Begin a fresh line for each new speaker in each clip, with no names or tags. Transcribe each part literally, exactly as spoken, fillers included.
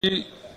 ഈ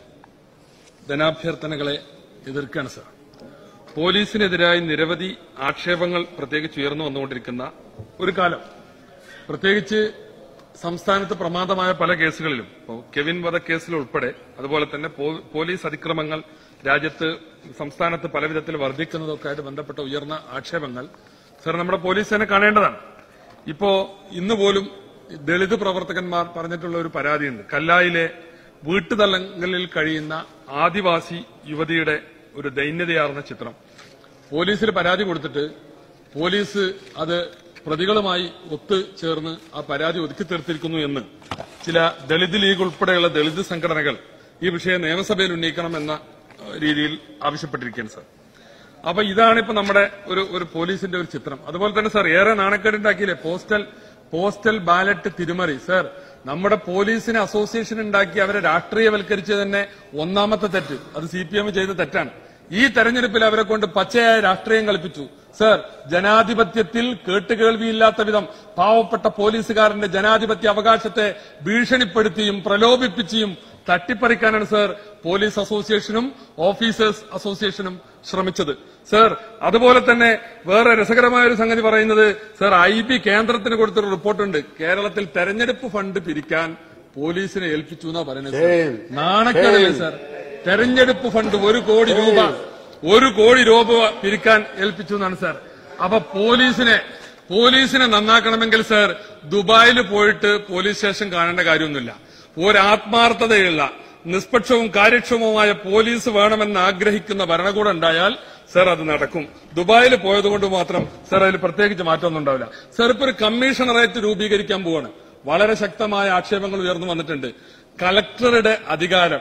ധനാഭ്യർത്ഥനകളെ എതിർക്കുകയാണ് സർ. പോലീസിനെതിരായി നിരവധി ആക്ഷേപങ്ങൾ പ്രത്യേകിച്ച് ഉയർന്നു വന്നുകൊണ്ടിരിക്കുന്ന ഒരു കാലം, പ്രത്യേകിച്ച് സംസ്ഥാനത്ത് പ്രമാദമായ പല കേസുകളിലും, കെവിൻ വധക്കേസിൽ ഉൾപ്പെടെ, അതുപോലെ തന്നെ പോലീസ് അതിക്രമങ്ങൾ രാജ്യത്ത് സംസ്ഥാനത്ത് പലവിധത്തിൽ വർദ്ധിക്കുന്നതൊക്കെ ആയിട്ട് ബന്ധപ്പെട്ട ഉയർന്ന ആക്ഷേപങ്ങൾ സർ നമ്മുടെ പോലീസ് തന്നെ കാണേണ്ടതാണ്. ഇപ്പോ ഇന്ന് പോലും ദളിത് പ്രവർത്തകന്മാർ പറഞ്ഞിട്ടുള്ള ഒരു പരാതിയുണ്ട്. കല്ലായിലെ വീട്ടുതലങ്ങളിൽ കഴിയുന്ന ആദിവാസി യുവതിയുടെ ഒരു ദൈന്യതയാർന്ന ചിത്രം പോലീസിൽ പരാതി കൊടുത്തിട്ട് പോലീസ് അത് പ്രതികളുമായി ഒത്തുചേർന്ന് ആ പരാതി ഒതുക്കി തീർത്തിരിക്കുന്നു എന്ന് ചില ദളിത് ലീഗ് ഉൾപ്പെടെയുള്ള ദളിത് സംഘടനകൾ ഈ വിഷയം നിയമസഭയിൽ ഉന്നയിക്കണം എന്ന രീതിയിൽ ആവശ്യപ്പെട്ടിരിക്കുകയാണ് സർ. അപ്പൊ ഇതാണ് ഇപ്പൊ നമ്മുടെ ഒരു ഒരു പോലീസിന്റെ ഒരു ചിത്രം. അതുപോലെ തന്നെ സർ, ഏറെ നാണക്കേടുണ്ടാക്കിയില്ലേ പോസ്റ്റൽ പോസ്റ്റൽ ബാലറ്റ് തിരിമറി. സർ, നമ്മുടെ പോലീസിനെ അസോസിയേഷൻ ഉണ്ടാക്കി അവരെ രാഷ്ട്രീയവൽക്കരിച്ച് തന്നെ ഒന്നാമത്തെ തെറ്റ്. അത് സി പി എം ചെയ്ത തെറ്റാണ്. ഈ തെരഞ്ഞെടുപ്പിൽ അവരെ കൊണ്ട് പച്ചയായ രാഷ്ട്രീയം കളിപ്പിച്ചു. സർ, ജനാധിപത്യത്തിൽ കേട്ടുകേൾവിയില്ലാത്ത വിധം പാവപ്പെട്ട പോലീസുകാരന്റെ ജനാധിപത്യ അവകാശത്തെ ഭീഷണിപ്പെടുത്തിയും പ്രലോഭിപ്പിച്ചിയും തട്ടിപ്പറിക്കാനാണ് സർ പോലീസ് അസോസിയേഷനും ഓഫീസേഴ്സ് അസോസിയേഷനും ശ്രമിച്ചത്. സർ, അതുപോലെ തന്നെ വേറെ രസകരമായ ഒരു സംഗതി പറയുന്നത് സർ, ഐ ബി കേന്ദ്രത്തിന് കൊടുത്തൊരു റിപ്പോർട്ടുണ്ട്. കേരളത്തിൽ തെരഞ്ഞെടുപ്പ് ഫണ്ട് പിരിക്കാൻ പോലീസിനെ ഏൽപ്പിച്ചു എന്നാ പറയുന്നത്. നാണക്കേടല്ലേ സർ? തെരഞ്ഞെടുപ്പ് ഫണ്ട് ഒരു കോടി രൂപ ഒരു കോടി രൂപ പിരിക്കാൻ ഏൽപ്പിച്ചു എന്നാണ് സർ. അപ്പൊ പോലീസിനെ പോലീസിനെ നന്നാക്കണമെങ്കിൽ സർ ദുബായിൽ പോയിട്ട് പോലീസ് സ്റ്റേഷൻ കാണേണ്ട കാര്യമൊന്നുമില്ല. ഒരാത്മാർത്ഥതയുള്ള നിഷ്പക്ഷവും കാര്യക്ഷമവുമായ പോലീസ് വേണമെന്ന് ആഗ്രഹിക്കുന്ന ഭരണകൂടം ഉണ്ടായാൽ സർ അത് നടക്കും. ദുബായിൽ പോയതുകൊണ്ട് മാത്രം സർ അതിൽ പ്രത്യേകിച്ച് മാറ്റമൊന്നും ഉണ്ടാവില്ല. സർ, ഇപ്പൊ ഒരു കമ്മീഷണറേറ്റ് രൂപീകരിക്കാൻ പോവാണ്. വളരെ ശക്തമായ ആക്ഷേപങ്ങൾ ഉയർന്നു വന്നിട്ടുണ്ട്. കളക്ടറുടെ അധികാരം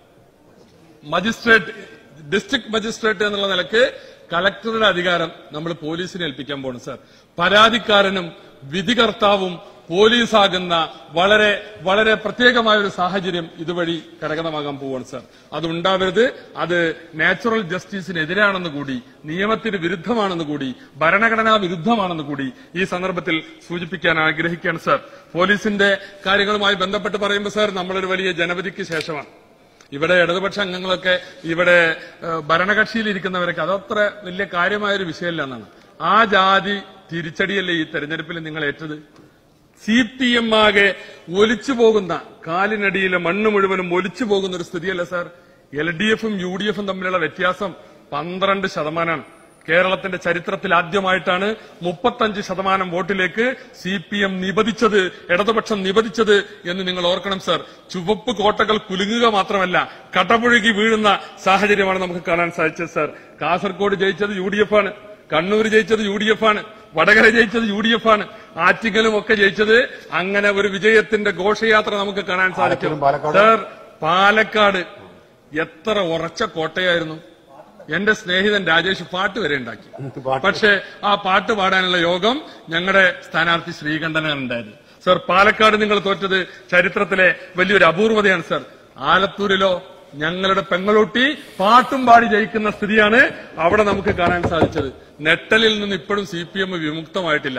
മജിസ്ട്രേറ്റ് ഡിസ്ട്രിക്ട് മജിസ്ട്രേറ്റ് എന്നുള്ള നിലയ്ക്ക് കളക്ടറുടെ അധികാരം നമ്മൾ പോലീസിനെ ഏൽപ്പിക്കാൻ പോകണം സർ. പരാതിക്കാരനും വിധികർത്താവും പോലീസാകുന്ന വളരെ വളരെ പ്രത്യേകമായ ഒരു സാഹചര്യം ഇതുവഴി കരഗതമാകാൻ പോവാണ് സർ. അതുണ്ടാവരുത്. അത് നാച്ചുറൽ ജസ്റ്റിസിനെതിരാണെന്ന് കൂടി, നിയമത്തിന് വിരുദ്ധമാണെന്ന് കൂടി, ഭരണഘടനാ വിരുദ്ധമാണെന്ന് കൂടി ഈ സന്ദർഭത്തിൽ സൂചിപ്പിക്കാൻ ആഗ്രഹിക്കുകയാണ് സർ. പോലീസിന്റെ കാര്യങ്ങളുമായി ബന്ധപ്പെട്ട് പറയുമ്പോൾ സർ, നമ്മളൊരു വലിയ ജനവിധിക്ക് ശേഷമാണ്. ഇവിടെ ഇടതുപക്ഷ അംഗങ്ങളൊക്കെ ഇവിടെ ഭരണകക്ഷിയിലിരിക്കുന്നവരൊക്കെ അതത്ര വലിയ കാര്യമായൊരു വിഷയമല്ല എന്നാണ്. ആ ജാതി തിരിച്ചടിയല്ലേ ഈ തെരഞ്ഞെടുപ്പിൽ നിങ്ങൾ ഏറ്റത്? സി പി എം ആകെ ഒലിച്ചു പോകുന്ന, കാലിനടിയിലെ മണ്ണ് മുഴുവനും ഒലിച്ചു പോകുന്ന ഒരു സ്ഥിതിയല്ല സാർ. എൽ ഡി എഫും യു ഡി എഫും തമ്മിലുള്ള വ്യത്യാസം പന്ത്രണ്ട് ശതമാനമാണ്. കേരളത്തിന്റെ ചരിത്രത്തിൽ ആദ്യമായിട്ടാണ് മുപ്പത്തഞ്ച് ശതമാനം വോട്ടിലേക്ക് സി പി എം നിബദിച്ചത്, ഇടതുപക്ഷം നിബദിച്ചത് എന്ന് നിങ്ങൾ ഓർക്കണം സർ. ചുവപ്പ് കോട്ടകൾ കുലുങ്ങുക മാത്രമല്ല, കടപുഴകി വീഴുന്ന സാഹചര്യമാണ് നമുക്ക് കാണാൻ സാധിച്ചത് സർ. കാസർഗോഡ് ജയിച്ചത് യു ഡി എഫ് ആണ്, കണ്ണൂർ ജയിച്ചത് യു ഡി എഫ് ആണ്, വടകര ജയിച്ചത് യു ഡി എഫ് ആണ്, ആറ്റിങ്ങലും ഒക്കെ ജയിച്ചത്. അങ്ങനെ ഒരു വിജയത്തിന്റെ ഘോഷയാത്ര നമുക്ക് കാണാൻ സാധിക്കും സർ. പാലക്കാട് എത്ര ഉറച്ച കോട്ടയായിരുന്നു. എന്റെ സ്നേഹിതൻ രാജേഷ് പാട്ട് വരെ ഉണ്ടാക്കി. പക്ഷേ ആ പാട്ട് പാടാനുള്ള യോഗം ഞങ്ങളുടെ സ്ഥാനാർത്ഥി ശ്രീകണ്ഠനാണ് ഉണ്ടായത് സർ. പാലക്കാട് നിങ്ങൾ തോറ്റത് ചരിത്രത്തിലെ വലിയൊരു അപൂർവതയാണ് സർ. ആലത്തൂരിലോ ഞങ്ങളുടെ പെങ്ങളൂട്ടി പാട്ടും പാടി ജയിക്കുന്ന സ്ഥിതിയാണ് അവിടെ നമുക്ക് കാണാൻ സാധിച്ചത്. നെട്ടലിൽ നിന്ന് ഇപ്പോഴും സി പി എം വിമുക്തമായിട്ടില്ല.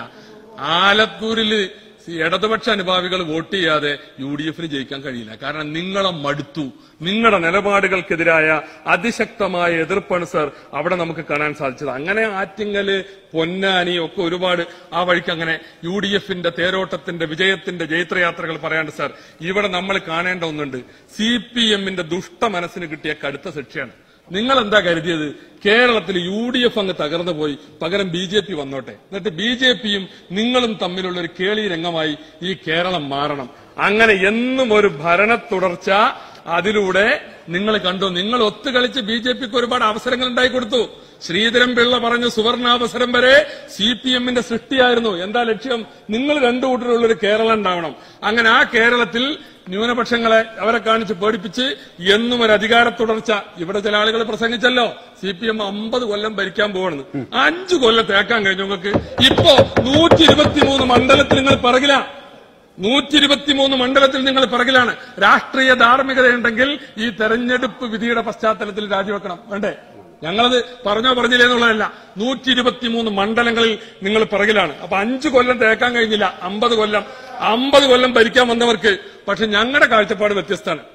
ആലത്തൂരിൽ ഇടതുപക്ഷ അനുഭാവികൾ വോട്ട് ചെയ്യാതെ യു ഡി എഫിന് ജയിക്കാൻ കഴിയില്ല. കാരണം നിങ്ങളെ മടുത്തു. നിങ്ങളുടെ നിലപാടുകൾക്കെതിരായ അതിശക്തമായ എതിർപ്പാണ് സർ അവിടെ നമുക്ക് കാണാൻ സാധിച്ചത്. അങ്ങനെ ആറ്റിങ്ങല്, പൊന്നാനി ഒക്കെ ഒരുപാട് ആ വഴിക്ക് അങ്ങനെ യു ഡി എഫിന്റെ തേരോട്ടത്തിന്റെ വിജയത്തിന്റെ ജൈത്രയാത്രകൾ പറയാണ്ട് സർ. ഇവിടെ നമ്മൾ കാണേണ്ട ഒന്നുണ്ട്. സി പി എമ്മിന്റെ ദുഷ്ട മനസ്സിന് കിട്ടിയ കടുത്ത ശിക്ഷയാണ്. നിങ്ങൾ എന്താ കരുതിയത്? കേരളത്തിൽ യു ഡി എഫ് അങ്ങ് തകർന്നു പോയി, പകരം ബി ജെ പി വന്നോട്ടെ, എന്നിട്ട് ബി ജെ പിയും നിങ്ങളും തമ്മിലുള്ള ഒരു കേളി രംഗമായി ഈ കേരളം മാറണം. അങ്ങനെ എന്നും ഒരു ഭരണ തുടർച്ച അതിലൂടെ നിങ്ങൾ കണ്ടു. നിങ്ങൾ ഒത്തുകളിച്ച് ബി ജെ പിക്ക് ഒരുപാട് അവസരങ്ങൾ ഉണ്ടായി കൊടുത്തു. ശ്രീധരൻ പിള്ള പറഞ്ഞു സുവർണാവസരം വരെ സി പി എമ്മിന്റെ സൃഷ്ടിയായിരുന്നു. എന്താ ലക്ഷ്യം? നിങ്ങൾ രണ്ടു കൂട്ടരുള്ളൊരു കേരളം ഉണ്ടാവണം. അങ്ങനെ ആ കേരളത്തിൽ ന്യൂനപക്ഷങ്ങളെ അവരെ കാണിച്ച് പേടിപ്പിച്ച് എന്നും ഒരു അധികാര തുടർച്ച. ഇവിടെ ചില ആളുകൾ പ്രസംഗിച്ചല്ലോ സി പി എം അമ്പത് കൊല്ലം ഭരിക്കാൻ പോവാണെന്ന്. അഞ്ചു കൊല്ലം തേക്കാൻ കഴിഞ്ഞു നിങ്ങൾക്ക്. ഇപ്പോ നൂറ്റി ഇരുപത്തിമൂന്ന് മണ്ഡലത്തിൽ നിങ്ങൾ പിറകില നൂറ്റി ഇരുപത്തിമൂന്ന് മണ്ഡലത്തിൽ നിങ്ങൾ പിറകിലാണ്. രാഷ്ട്രീയ ധാർമ്മികതയുണ്ടെങ്കിൽ ഈ തെരഞ്ഞെടുപ്പ് വിധിയുടെ പശ്ചാത്തലത്തിൽ രാജിവെക്കണം. വേണ്ടേ? ഞങ്ങളത് പറഞ്ഞോ പറഞ്ഞില്ലേ എന്നുള്ളതല്ല. നൂറ്റി ഇരുപത്തിമൂന്ന് മണ്ഡലങ്ങളിൽ നിങ്ങൾ പിറകിലാണ്. അപ്പൊ അഞ്ചു കൊല്ലം തേക്കാൻ കഴിഞ്ഞില്ല, അമ്പത് കൊല്ലം അമ്പത് കൊല്ലം ഭരിക്കാൻ വന്നവർക്ക്. പക്ഷെ ഞങ്ങളുടെ കാഴ്ചപ്പാട് വ്യത്യസ്തമാണ്.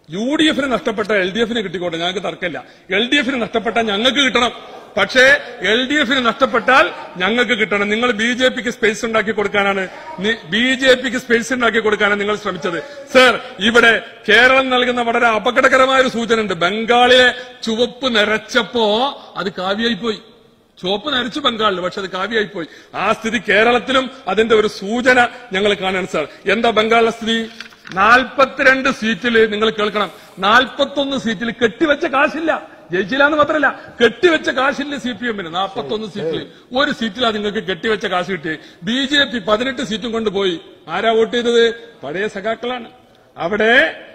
യു ഡി എഫിന് നഷ്ടപ്പെട്ട എൽ ഡി എഫിന് കിട്ടിക്കോട്ടെ, ഞങ്ങൾക്ക് തർക്കമില്ല. എൽ ഡി എഫിന് നഷ്ടപ്പെട്ടാൽ ഞങ്ങൾക്ക് കിട്ടണം. പക്ഷേ എൽ ഡി എഫിന് നഷ്ടപ്പെട്ടാൽ ഞങ്ങൾക്ക് കിട്ടണം. നിങ്ങൾ ബി ജെ പിക്ക് സ്പേസ് ഉണ്ടാക്കി കൊടുക്കാനാണ് ബി ജെ പിക്ക് സ്പേസ് ഉണ്ടാക്കി കൊടുക്കാനാണ് നിങ്ങൾ ശ്രമിച്ചത്. സർ, ഇവിടെ കേരളം നൽകുന്ന വളരെ അപകടകരമായ ഒരു സൂചന ഉണ്ട്. ബംഗാളിലെ ചുവപ്പ് നിറച്ചപ്പോ അത് കാവ്യായിപ്പോയി. ചുവപ്പ് നരച്ചു ബംഗാളിൽ, പക്ഷെ അത് കാവ്യായിപ്പോയി. ആ സ്ഥിതി കേരളത്തിലും അതിന്റെ ഒരു സൂചന ഞങ്ങൾ കാണാണ് സാർ. എന്താ ബംഗാളിലെ സ്ഥിതി? നാൽപ്പത്തിരണ്ട് സീറ്റിൽ നിങ്ങൾ കേൾക്കണം, നാൽപ്പത്തൊന്ന് സീറ്റിൽ കെട്ടിവെച്ച കാശില്ല. ജയിച്ചില്ല എന്ന് മാത്രമല്ല, കെട്ടിവെച്ച കാശില്ല സി പി എമ്മിന്. നാൽപ്പത്തൊന്ന് സീറ്റിൽ ഒരു സീറ്റിലാണ് നിങ്ങൾക്ക് കെട്ടിവെച്ച കാശ് കിട്ടി. ബി ജെ പി പതിനെട്ട് സീറ്റും കൊണ്ടുപോയി. ആരാ വോട്ട് ചെയ്തത്? പഴയ സഖാക്കളാണ്. അവിടെ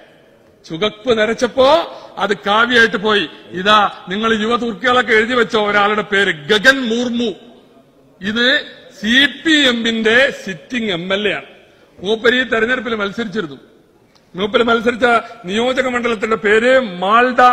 ചുവപ്പ് നരച്ചപ്പോ അത് കാവ്യായിട്ട് പോയി. ഇതാ നിങ്ങൾ യുവതുർക്കികളൊക്കെ എഴുതി വെച്ച ഒരാളുടെ പേര് ഗഗൻ മുർമു. ഇത് സി പി എമ്മിന്റെ സിറ്റിംഗ് എം എൽ എ ആണ്. മൂപ്പര് ഈ തെരഞ്ഞെടുപ്പിൽ മത്സരിച്ചിരുന്നു. മൂപ്പര് മത്സരിച്ച നിയോജക മണ്ഡലത്തിന്റെ പേര് മാൾഡ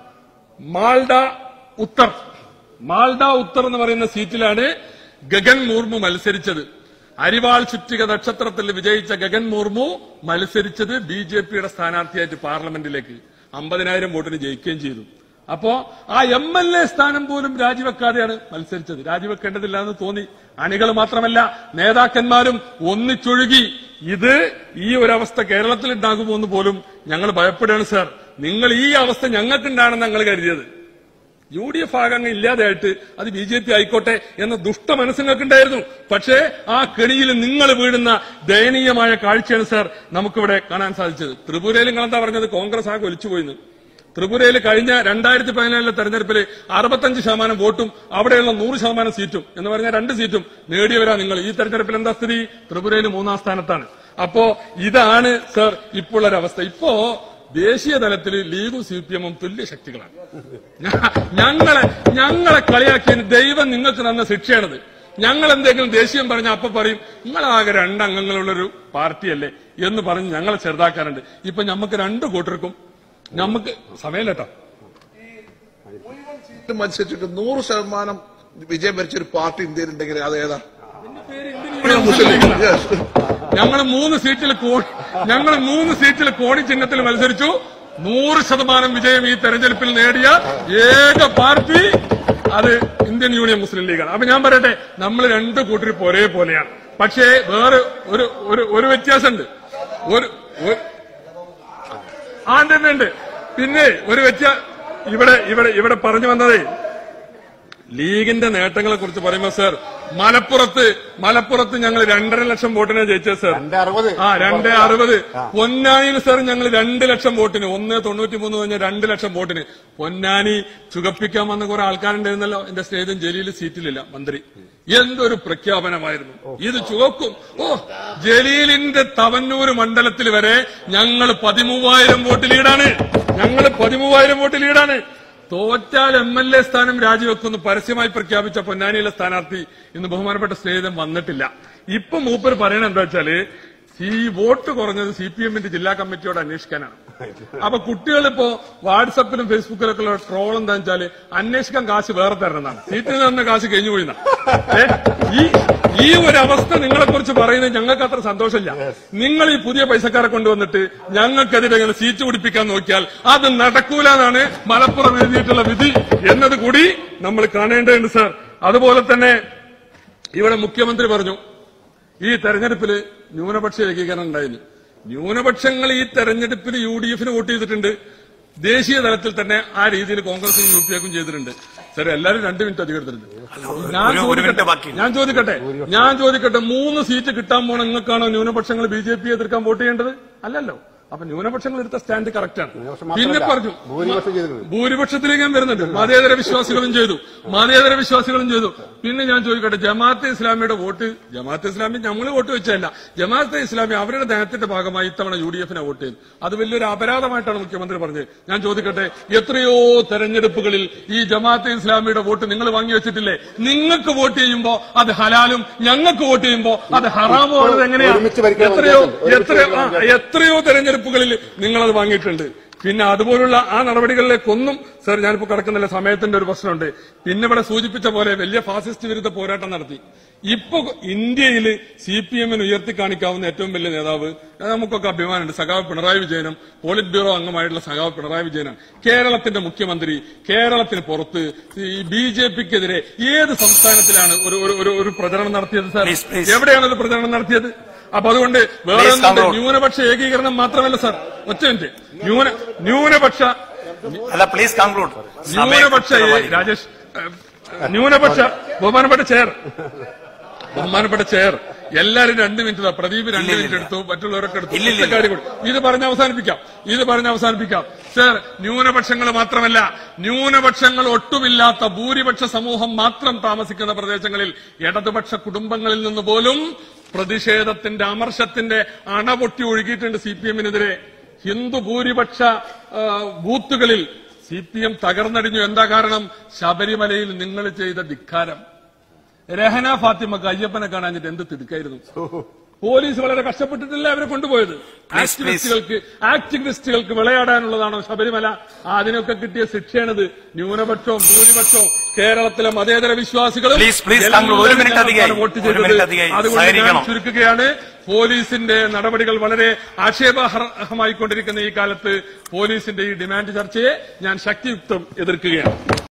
മാൾഡ ഉത്തർ. മാൾഡ ഉത്തർ എന്ന് പറയുന്ന സീറ്റിലാണ് ഗഗൻ മുർമു മത്സരിച്ചത്. അരിവാൾ ചുറ്റിക നക്ഷത്രത്തിൽ വിജയിച്ച ഗഗൻ മുർമു മത്സരിച്ചത് ബി ജെ പിയുടെ സ്ഥാനാർത്ഥിയായിട്ട് പാർലമെന്റിലേക്ക് അമ്പതിനായിരം വോട്ടിന് ജയിക്കുകയും ചെയ്തു. അപ്പോ ആ എം എൽ എ സ്ഥാനം പോലും രാജിവെക്കാതെയാണ് മത്സരിച്ചത്. രാജിവെക്കേണ്ടതില്ല എന്ന് തോന്നി. അണികൾ മാത്രമല്ല, നേതാക്കന്മാരും ഒന്നിച്ചൊഴുകി. ഇത് ഈ ഒരവസ്ഥ കേരളത്തിൽ ഉണ്ടാകുമോ എന്ന് പോലും ഞങ്ങൾ ഭയപ്പെടുകയാണ് സാർ. നിങ്ങൾ ഈ അവസ്ഥ ഞങ്ങൾക്കുണ്ടാണെന്ന് ഞങ്ങൾ കരുതിയത്. യു ഡി എഫ് ആകെ ഇല്ലാതെയായിട്ട് അത് ബി ജെ പി ആയിക്കോട്ടെ എന്ന ദുഷ്ട മനസ്സുകൾക്കുണ്ടായിരുന്നു. പക്ഷേ ആ കെണിയിൽ നിങ്ങൾ വീഴുന്ന ദയനീയമായ കാഴ്ചയാണ് സാർ നമുക്കിവിടെ കാണാൻ സാധിച്ചത്. ത്രിപുരയിൽ നിങ്ങൾ എന്താ പറഞ്ഞത്? കോൺഗ്രസ് ആകെ ഒലിച്ചുപോയിന്ന്. ത്രിപുരയിൽ കഴിഞ്ഞ രണ്ടായിരത്തി പതിനേഴിലെ തെരഞ്ഞെടുപ്പിൽ അറുപത്തഞ്ച് ശതമാനം വോട്ടും അവിടെയുള്ള നൂറ് ശതമാനം സീറ്റും എന്ന് പറഞ്ഞാൽ രണ്ട് സീറ്റും നേടിയവരാ നിങ്ങൾ. ഈ തെരഞ്ഞെടുപ്പിൽ എന്താ സ്ഥിതി? ത്രിപുരയിൽ മൂന്നാം സ്ഥാനത്താണ്. അപ്പോ ഇതാണ് സർ ഇപ്പോഴൊരവസ്ഥ. ഇപ്പോ ദേശീയ തലത്തിൽ ലീഗും സി പി എമ്മും തുല്യ ശക്തികളാണ്. ഞങ്ങളെ ഞങ്ങളെ കളിയാക്കിയതിന് ദൈവം നിങ്ങൾക്ക് തന്ന ശിക്ഷയാണത്. ഞങ്ങൾ എന്തെങ്കിലും ദേശീയം പറഞ്ഞ അപ്പൊ പറയും നിങ്ങളാകെ രണ്ടംഗങ്ങളുള്ളൊരു പാർട്ടിയല്ലേ എന്ന് പറഞ്ഞ് ഞങ്ങളെ ചെറുതാക്കാറുണ്ട്. ഇപ്പൊ ഞമ്മക്ക് രണ്ടു കൂട്ടർക്കും നമുക്ക് സമയമില്ലട്ടോ.
മത്സരിച്ചിട്ട് നൂറ് ശതമാനം വിജയം വരിച്ചൊരു പാർട്ടി ഇന്ത്യയിലുണ്ടെങ്കിൽ അത് ഏതാ?
ഞങ്ങൾ മൂന്ന് സീറ്റിൽ ഞങ്ങൾ മൂന്ന് സീറ്റിൽ കോണി ചിഹ്നത്തിൽ മത്സരിച്ചു. നൂറ് ശതമാനം വിജയം ഈ തെരഞ്ഞെടുപ്പിൽ നേടിയ ഏക പാർട്ടി അത് ഇന്ത്യൻ യൂണിയൻ മുസ്ലിം ലീഗാണ്. അപ്പൊ ഞാൻ പറയട്ടെ, നമ്മൾ രണ്ട് കൂട്ടരും ഒരേ പോലെയാണ്. പക്ഷേ വേറെ ഒരു ഒരു വ്യത്യാസമുണ്ട്. ഒരു ആണ്ടുണ്ട്. പിന്നെ ഒരു വ്യത്യാസം ഇവിടെ ഇവിടെ ഇവിടെ പറഞ്ഞു വന്നതേ, ലീഗിന്റെ നേട്ടങ്ങളെ കുറിച്ച് പറയുമ്പോ സാർ, മലപ്പുറത്ത് മലപ്പുറത്ത് ഞങ്ങൾ രണ്ടര ലക്ഷം വോട്ടിനെ ജയിച്ചത് സാർ. ആ രണ്ട് അറുപത്. പൊന്നാനിയിൽ സാർ ഞങ്ങൾ രണ്ട് ലക്ഷം വോട്ടിന്, ഒന്ന് തൊണ്ണൂറ്റി മൂന്ന് കഴിഞ്ഞ രണ്ട് ലക്ഷം വോട്ടിന്. പൊന്നാനി ചുകപ്പിക്കാൻ വന്ന കുറെ ആൾക്കാരുണ്ടായിരുന്നല്ലോ. എന്റെ സ്നേഹിതൻ ജലീൽ സീറ്റിലില്ല, മന്ത്രി. എന്തൊരു പ്രഖ്യാപനമായിരുന്നു. ഇത് ചുവക്കും. ഓ, ജലീലിന്റെ തവന്നൂര് മണ്ഡലത്തിൽ വരെ ഞങ്ങൾ പതിമൂവായിരം വോട്ട് ലീഡാണ്. ഞങ്ങൾ പതിമൂവായിരം വോട്ട് ലീഡാണ്. തോറ്റാൽ എം എൽ എ സ്ഥാനം രാജിവെക്കുമെന്ന് പരസ്യമായി പ്രഖ്യാപിച്ച പൊന്നാനിയിലെ സ്ഥാനാർത്ഥി ഇന്ന് ബഹുമാനപ്പെട്ട സ്നേഹിതൻ വന്നിട്ടില്ല. ഇപ്പൊ മൂപ്പർ പറയണത് എന്താ വെച്ചാല്, ഈ വോട്ട് കുറഞ്ഞത് സി പി എമ്മിന്റെ ജില്ലാ കമ്മിറ്റിയോട് അന്വേഷിക്കാനാണ്. അപ്പൊ കുട്ടികളിപ്പോ വാട്സപ്പിലും ഫേസ്ബുക്കിലൊക്കെ ഉള്ള ട്രോൾ എന്താ വെച്ചാല് അന്വേഷിക്കാൻ കാശ് വേറെ തരണമെന്നാണ്. സീറ്റിൽ നിന്ന് കാശ് കഴിഞ്ഞു പോയിന്നാ. ഈ ഈ ഒരു അവസ്ഥ നിങ്ങളെ കുറിച്ച് പറയുന്നത് ഞങ്ങൾക്ക് അത്ര സന്തോഷമില്ല. നിങ്ങൾ ഈ പുതിയ പൈസക്കാരെ കൊണ്ടുവന്നിട്ട് ഞങ്ങൾക്കെതിരെ ഇങ്ങനെ സീറ്റ് പിടിപ്പിക്കാൻ നോക്കിയാൽ അത് നടക്കൂല എന്നാണ് മലപ്പുറം എഴുതിയിട്ടുള്ള വിധി എന്നത് കൂടി നമ്മൾ കാണേണ്ടതുണ്ട് സാർ. അതുപോലെ തന്നെ ഇവിടെ മുഖ്യമന്ത്രി പറഞ്ഞു ഈ തെരഞ്ഞെടുപ്പില് ന്യൂനപക്ഷ ഏകീകരണം ഉണ്ടായിരുന്നു. ന്യൂനപക്ഷങ്ങൾ ഈ തെരഞ്ഞെടുപ്പിൽ യു ഡി എഫിന് വോട്ട് ചെയ്തിട്ടുണ്ട്. ദേശീയ തലത്തിൽ തന്നെ ആ രീതിയിൽ കോൺഗ്രസിനും യു പി എക്കും ചെയ്തിട്ടുണ്ട്. സാർ, എല്ലാവരും രണ്ട് മിനിറ്റ് അധികം എടുത്തിട്ടുണ്ട്. ഞാൻ ചോദിക്കട്ടെ ഞാൻ ചോദിക്കട്ടെ ഞാൻ ചോദിക്കട്ടെ മൂന്ന് സീറ്റ് കിട്ടാൻ പോണ നിങ്ങൾക്കാണോ ന്യൂനപക്ഷങ്ങൾ ബി ജെ പി എതിർക്കാൻ വോട്ട് ചെയ്യേണ്ടത്? അല്ലല്ലോ. അപ്പൊ ന്യൂനപക്ഷങ്ങൾ എടുത്ത സ്റ്റാൻഡ് കറക്റ്റാണ്. പിന്നെ പറഞ്ഞു ഭൂരിപക്ഷത്തിലേക്ക് ഞാൻ വരുന്നുണ്ട്. മതേതര വിശ്വാസികളും ചെയ്തു മതേതര വിശ്വാസികളും ചെയ്തു. പിന്നെ ഞാൻ ചോദിക്കട്ടെ, ജമാഅത്തെ ഇസ്ലാമിയുടെ വോട്ട്, ജമാഅത്തെ ഇസ്ലാമി നമ്മൾ വോട്ട് വെച്ചതല്ല, ജമാഅത്തെ ഇസ്ലാമി അവരുടെ നയത്തിന്റെ ഭാഗമായി ഇത്തവണ യു ഡി എഫിനെ വോട്ട് ചെയ്തു. അത് വലിയൊരു അപരാധമായിട്ടാണ് മുഖ്യമന്ത്രി പറഞ്ഞത്. ഞാൻ ചോദിക്കട്ടെ, എത്രയോ തെരഞ്ഞെടുപ്പുകളിൽ ഈ ജമാഅത്തെ ഇസ്ലാമിയുടെ വോട്ട് നിങ്ങൾ വാങ്ങി വെച്ചിട്ടില്ലേ? നിങ്ങൾക്ക് വോട്ട് ചെയ്യുമ്പോ അത് ഹലാലും ഞങ്ങൾക്ക് വോട്ട് ചെയ്യുമ്പോ അത് ഹറാമോ ആണത് എങ്ങനെയാണ്? എത്രയോ എത്രയോ എത്രയോ തെരഞ്ഞെടുപ്പ് തെരഞ്ഞെടുപ്പുകളിൽ നിങ്ങളത് വാങ്ങിയിട്ടുണ്ട്. പിന്നെ അതുപോലുള്ള ആ നടപടികളിലേക്കൊന്നും സർ ഞാനിപ്പോ കടക്കുന്നില്ല, സമയത്തിന്റെ ഒരു പ്രശ്നമുണ്ട്. പിന്നെ ഇവിടെ സൂചിപ്പിച്ച പോലെ വലിയ ഫാസിസ്റ്റ് വിരുദ്ധ പോരാട്ടം നടത്തി. ഇപ്പൊ ഇന്ത്യയിൽ സി പി എമ്മിന് ഉയർത്തി കാണിക്കാവുന്ന ഏറ്റവും വലിയ നേതാവ്, നമുക്കൊക്കെ അഭിമാനമുണ്ട്, സഖാവ് പിണറായി വിജയനും പോളിറ്റ് ബ്യൂറോ അംഗമായിട്ടുള്ള സഖാവ് പിണറായി വിജയനാണ്. കേരളത്തിന്റെ മുഖ്യമന്ത്രി കേരളത്തിന് പുറത്ത് ഈ ബി ജെ പിക്കെതിരെ ഏത് സംസ്ഥാനത്തിലാണ് ഒരു ഒരു ഒരു പ്രചരണം നടത്തിയത് സാർ? എവിടെയാണ് ഒരു പ്രചരണം നടത്തിയത്? അപ്പൊ അതുകൊണ്ട് വേറെ ന്യൂനപക്ഷ ഏകീകരണം മാത്രമല്ല സാർ, ഒറ്റ മിനിറ്റ്, ന്യൂന ന്യൂനപക്ഷ ന്യൂനപക്ഷ രാജേഷ് ന്യൂനപക്ഷ ബഹുമാനപ്പെട്ട ചെയർ ബഹുമാനപ്പെട്ട ചെയർ എല്ലാരും രണ്ട് മിനിറ്റ്, പ്രദീപ് രണ്ട് മിനിറ്റ് എടുത്തു, മറ്റുള്ളവരൊക്കെ എടുത്തു. കാര്യം ഇത് പറഞ്ഞ് അവസാനിപ്പിക്കാം ഇത് പറഞ്ഞ് അവസാനിപ്പിക്കാം സർ. ന്യൂനപക്ഷങ്ങൾ മാത്രമല്ല, ന്യൂനപക്ഷങ്ങൾ ഒട്ടുമില്ലാത്ത ഭൂരിപക്ഷ സമൂഹം മാത്രം താമസിക്കുന്ന പ്രദേശങ്ങളിൽ ഇടതുപക്ഷ കുടുംബങ്ങളിൽ നിന്ന് പോലും പ്രതിഷേധത്തിന്റെ അമർഷത്തിന്റെ അണ പൊട്ടി ഒഴുകിയിട്ടുണ്ട് സി പി എമ്മിനെതിരെ. ഹിന്ദു ഭൂരിപക്ഷ ബൂത്തുകളിൽ സി പി എം തകർന്നടിഞ്ഞു. എന്താ കാരണം? ശബരിമലയിൽ നിങ്ങൾ ചെയ്ത ധിക്കാരം. രഹന ഫാത്തിമക്ക് അയ്യപ്പനെ കാണാഞ്ഞിട്ട് എന്ത് തിടുക്കായിരുന്നു. പോലീസ് വളരെ കഷ്ടപ്പെട്ടിട്ടല്ലേ അവരെ കൊണ്ടുപോയത്. ആക്ടിവിസ്റ്റുകൾക്ക് ആക്ടിവിസ്റ്റുകൾക്ക് വിളയാടാനുള്ളതാണോ ശബരിമല? അതിനൊക്കെ കിട്ടിയ ശിക്ഷയാണിത്. ന്യൂനപക്ഷവും ഭൂരിപക്ഷവും കേരളത്തിലെ മതേതര വിശ്വാസികളും വോട്ട് ചെയ്തത്. അതുകൊണ്ട് ഞാൻ ചുരുക്കുകയാണ്, പോലീസിന്റെ നടപടികൾ വളരെ ആക്ഷേപാർഹമായിക്കൊണ്ടിരിക്കുന്ന ഈ കാലത്ത് പോലീസിന്റെ ഈ ഡിമാൻഡ് ചർച്ചയെ ഞാൻ ശക്തിയുക്തം എതിർക്കുകയാണ്.